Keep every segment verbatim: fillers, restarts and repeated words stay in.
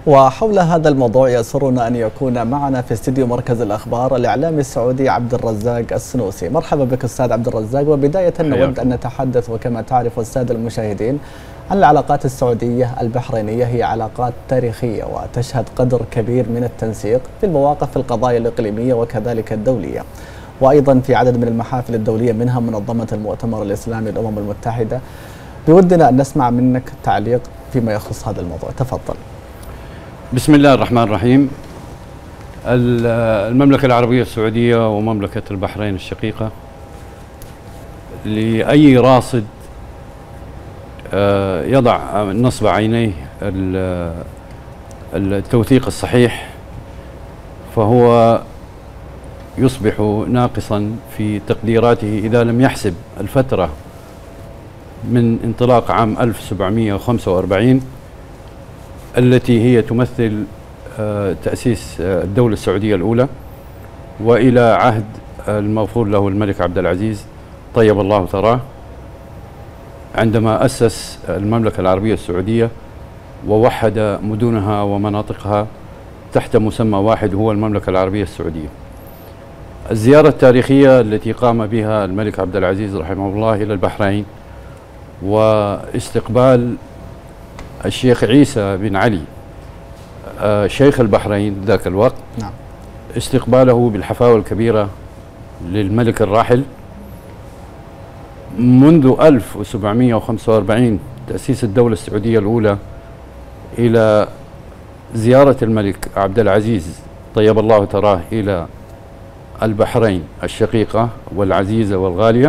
وحول هذا الموضوع يسرنا أن يكون معنا في استديو مركز الأخبار الإعلامي السعودي عبد الرزاق السنوسي. مرحبا بك أستاذ عبد الرزاق. وبداية نود أن نتحدث وكما تعرف السادة المشاهدين عن العلاقات السعودية البحرينية. هي علاقات تاريخية وتشهد قدر كبير من التنسيق في المواقف في القضايا الإقليمية وكذلك الدولية، وأيضا في عدد من المحافل الدولية منها منظمة المؤتمر الإسلامي للأمم المتحدة. بودنا أن نسمع منك تعليق فيما يخص هذا الموضوع، تفضل. بسم الله الرحمن الرحيم. المملكة العربية السعودية ومملكة البحرين الشقيقة لأي راصد يضع نصب عينيه التوثيق الصحيح فهو يصبح ناقصا في تقديراته إذا لم يحسب الفترة من انطلاق عام ألف وسبعمئة وخمسة وأربعين التي هي تمثل تأسيس الدولة السعودية الأولى، وإلى عهد المغفور له الملك عبد العزيز طيب الله ثراه، عندما أسس المملكة العربية السعودية ووحد مدنها ومناطقها تحت مسمى واحد هو المملكة العربية السعودية. الزيارة التاريخية التي قام بها الملك عبد العزيز رحمه الله إلى البحرين واستقبال الشيخ عيسى بن علي شيخ البحرين ذاك الوقت، نعم. استقباله بالحفاوة الكبيرة للملك الراحل منذ ألف وسبعمئة وخمسة وأربعين تأسيس الدولة السعودية الأولى إلى زيارة الملك عبد العزيز طيب الله ثراه إلى البحرين الشقيقة والعزيزة والغالية،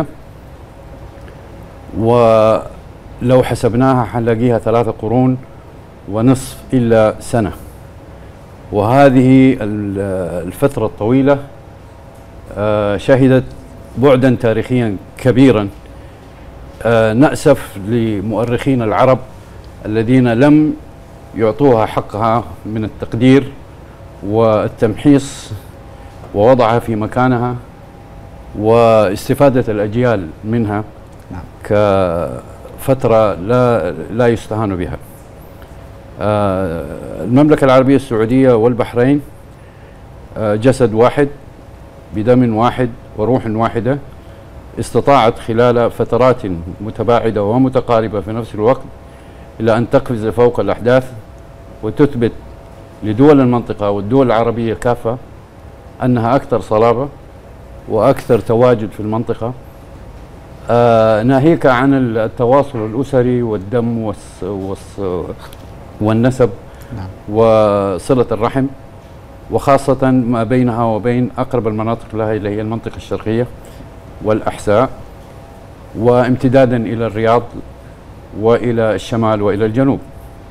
ولو حسبناها حنلاقيها ثلاثة قرون ونصف إلا سنة. وهذه الفترة الطويلة شهدت بعدا تاريخيا كبيرا نأسف لمؤرخين العرب الذين لم يعطوها حقها من التقدير والتمحيص ووضعها في مكانها واستفادة الأجيال منها، نعم. كفترة لا لا يستهان بها. المملكة العربية السعودية والبحرين جسد واحد بدم واحد وروح واحدة، استطاعت خلال فترات متباعدة ومتقاربة في نفس الوقت إلى أن تقفز فوق الأحداث وتثبت لدول المنطقة والدول العربية كافة أنها أكثر صلابة وأكثر تواجد في المنطقة، آه ناهيك عن التواصل الأسري والدم والس والس والنسب، نعم. وصلة الرحم، وخاصة ما بينها وبين أقرب المناطق لها اللي هي المنطقة الشرقية والأحساء، وامتدادا إلى الرياض وإلى الشمال وإلى الجنوب.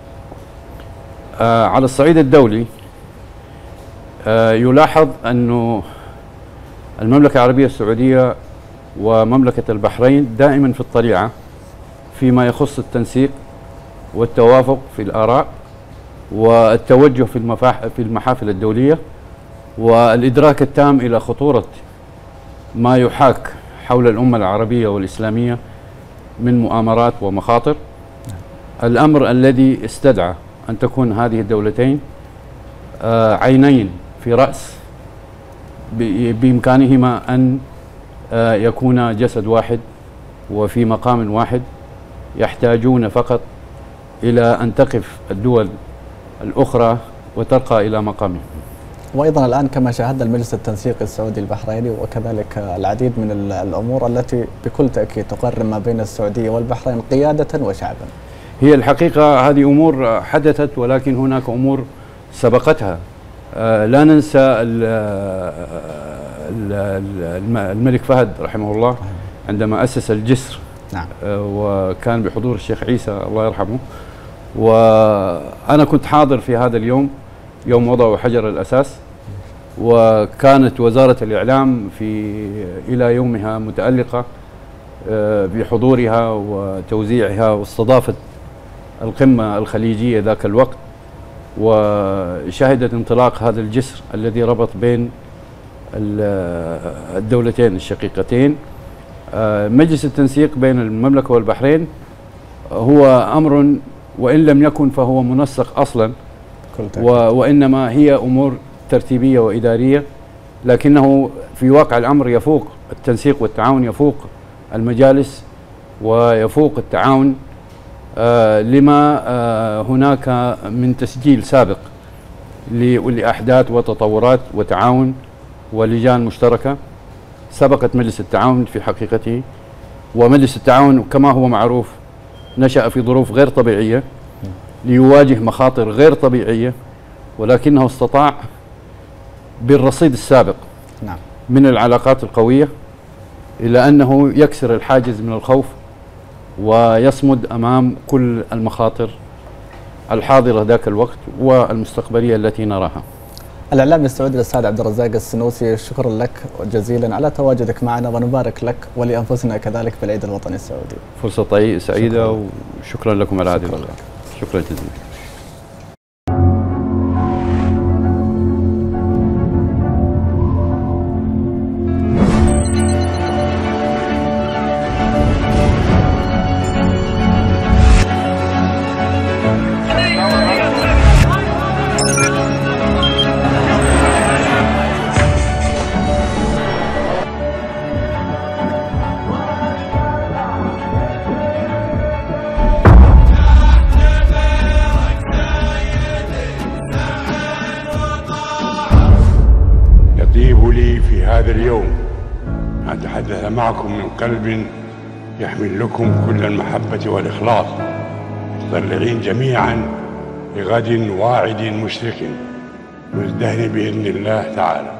آه على الصعيد الدولي آه يلاحظ أنه المملكة العربية السعودية ومملكة البحرين دائما في الطليعة فيما يخص التنسيق والتوافق في الآراء والتوجه في المفاح في المحافل الدولية والإدراك التام إلى خطورة ما يحاك حول الأمة العربية والإسلامية من مؤامرات ومخاطر، الأمر الذي استدعى أن تكون هذه الدولتين عينين في رأس بإمكانهما أن يكونا جسد واحد وفي مقام واحد، يحتاجون فقط إلى أن تقف الدول الأخرى وترقى إلى مقامهم. وأيضا الآن كما شاهدنا المجلس التنسيقي السعودي البحريني وكذلك العديد من الأمور التي بكل تأكيد تقرب ما بين السعودية والبحرين قيادة وشعبا. هي الحقيقة هذه أمور حدثت، ولكن هناك أمور سبقتها. آه لا ننسى ال ال الملك فهد رحمه الله عندما أسس الجسر، نعم. آه وكان بحضور الشيخ عيسى الله يرحمه، وأنا كنت حاضر في هذا اليوم يوم وضعوا حجر الأساس، وكانت وزارة الإعلام في إلى يومها متألقة بحضورها وتوزيعها، واستضافت القمة الخليجية ذاك الوقت، وشهدت انطلاق هذا الجسر الذي ربط بين الدولتين الشقيقتين. مجلس التنسيق بين المملكة والبحرين هو أمر وإن لم يكن فهو منسق أصلا وإنما هي أمور ترتيبية وإدارية، لكنه في واقع الأمر يفوق التنسيق والتعاون، يفوق المجالس ويفوق التعاون آه لما آه هناك من تسجيل سابق لأحداث وتطورات وتعاون ولجان مشتركة سبقت مجلس التعاون في حقيقته. ومجلس التعاون كما هو معروف نشأ في ظروف غير طبيعية ليواجه مخاطر غير طبيعية، ولكنه استطاع بالرصيد السابق نعم. من العلاقات القوية إلى أنه يكسر الحاجز من الخوف ويصمد أمام كل المخاطر الحاضرة ذاك الوقت والمستقبلية التي نراها. الإعلامي السعودي الأستاذ عبد الرزاق السنوسي، شكرا لك جزيلا على تواجدك معنا، ونبارك لك ولأنفسنا كذلك بالعيد الوطني السعودي. فرصة طيبة سعيدة، شكرا. وشكرا لكم على هذه اللقاء. شكرا جزيلا. يطيب لي في هذا اليوم أن أتحدث معكم من قلب يحمل لكم كل المحبة والإخلاص، متطلعين جميعا لغد واعد مشرق مزدهر بإذن الله تعالى.